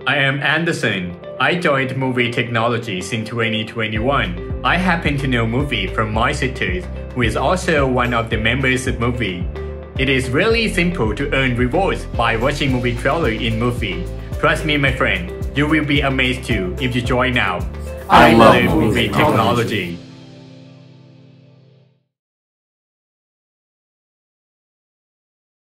I am Anderson. I joined MoviiTechnology in 2021. I happen to know Movii from my sisters, who is also one of the members of Movii. It is really simple to earn rewards by watching movie trailer in Movii. Trust me, my friend, you will be amazed too if you join now. I love MoviiTechnology.